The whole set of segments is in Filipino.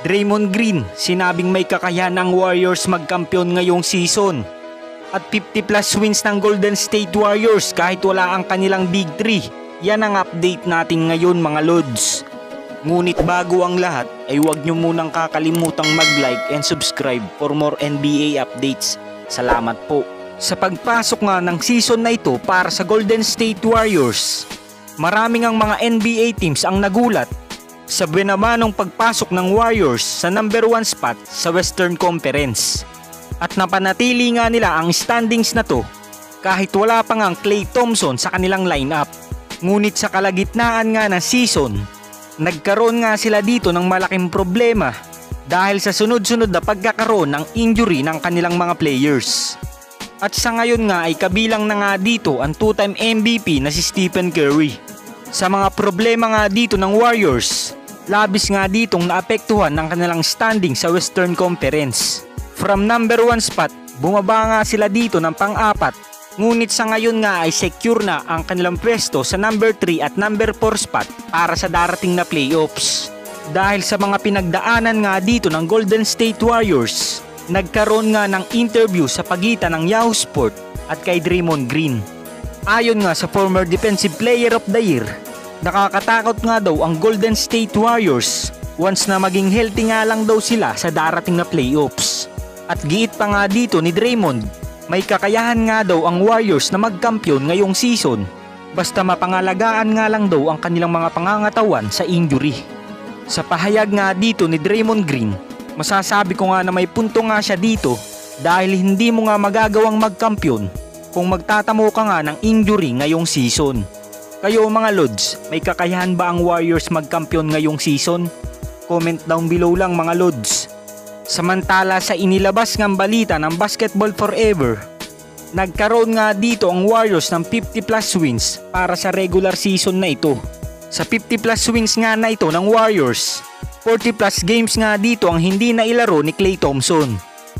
Draymond Green, sinabing may kakayahan ang Warriors magkampiyon ngayong season. At 50 plus wins ng Golden State Warriors kahit wala ang kanilang Big 3. Yan ang update natin ngayon mga Lods. Ngunit bago ang lahat ay huwag nyo munang kakalimutang mag-like and subscribe for more NBA updates. Salamat po. Sa pagpasok nga ng season na ito para sa Golden State Warriors, maraming ang mga NBA teams ang nagulat sa binamanong pagpasok ng Warriors sa number 1 spot sa Western Conference. At napanatili nga nila ang standings na to kahit wala pa ngang Klay Thompson sa kanilang lineup. Ngunit sa kalagitnaan nga ng season, nagkaroon nga sila dito ng malaking problema dahil sa sunod-sunod na pagkakaroon ng injury ng kanilang mga players. At sa ngayon nga ay kabilang na nga dito ang 2-time MVP na si Stephen Curry. Sa mga problema nga dito ng Warriors, labis nga ditong naapektuhan ng kanilang standing sa Western Conference. From number 1 spot, bumaba nga sila dito ng pang-4. Ngunit sa ngayon nga ay secure na ang kanilang pwesto sa number 3 at number 4 spot para sa darating na playoffs. Dahil sa mga pinagdaanan nga dito ng Golden State Warriors, nagkaroon nga ng interview sa pagitan ng Yahoo Sport at kay Draymond Green. Ayon nga sa former Defensive Player of the Year, nakakatakot nga daw ang Golden State Warriors once na maging healthy nga lang daw sila sa darating na playoffs. At giit pa nga dito ni Draymond, may kakayahan nga daw ang Warriors na magkampiyon ngayong season basta mapangalagaan nga lang daw ang kanilang mga pangangatawan sa injury. Sa pahayag nga dito ni Draymond Green, masasabi ko nga na may punto nga siya dito dahil hindi mo nga magagawang magkampiyon kung magtatamo ka nga ng injury ngayong season. Kayo mga Lods, may kakayahan ba ang Warriors magkampiyon ngayong season? Comment down below lang mga Lods. Samantala sa inilabas ng balita ng Basketball Forever, nagkaroon nga dito ang Warriors ng 50 plus wins para sa regular season na ito. Sa 50 plus wins nga na ito ng Warriors, 40 plus games nga dito ang hindi na ilaro ni Klay Thompson.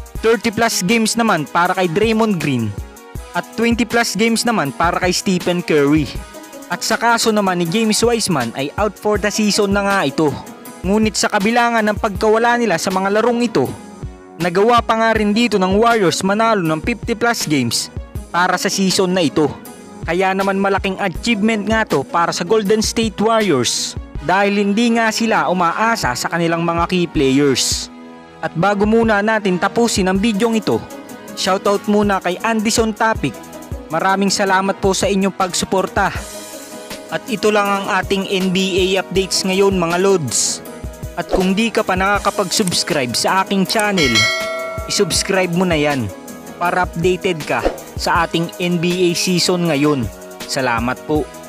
30 plus games naman para kay Draymond Green at 20 plus games naman para kay Stephen Curry. At sa kaso naman ni James Wiseman ay out for the season na nga ito. Ngunit sa kabilangan ng pagkawala nila sa mga larong ito, nagawa pa nga rin dito ng Warriors manalo ng 50 plus games para sa season na ito. Kaya naman malaking achievement nga to para sa Golden State Warriors dahil hindi nga sila umaasa sa kanilang mga key players. At bago muna natin tapusin ang bidyong ito, shoutout muna kay Anderson Topic. Maraming salamat po sa inyong pagsuporta. At ito lang ang ating NBA updates ngayon mga Lods. At kung di ka pa nakakapag-subscribe sa aking channel, isubscribe mo na yan para updated ka sa ating NBA season ngayon. Salamat po.